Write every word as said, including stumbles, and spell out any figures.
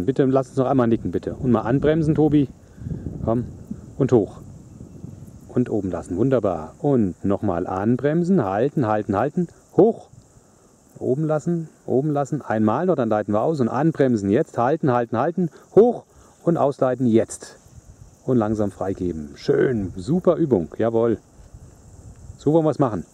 Bitte lass uns noch einmal nicken, bitte. Und mal anbremsen, Tobi. Komm. Und hoch. Und oben lassen. Wunderbar. Und nochmal anbremsen. Halten, halten, halten. Hoch. Oben lassen, oben lassen. Einmal noch, dann leiten wir aus. Und anbremsen jetzt. Halten, halten, halten. Hoch. Und ausleiten jetzt. Und langsam freigeben. Schön. Super Übung. Jawohl. So wollen wir es machen.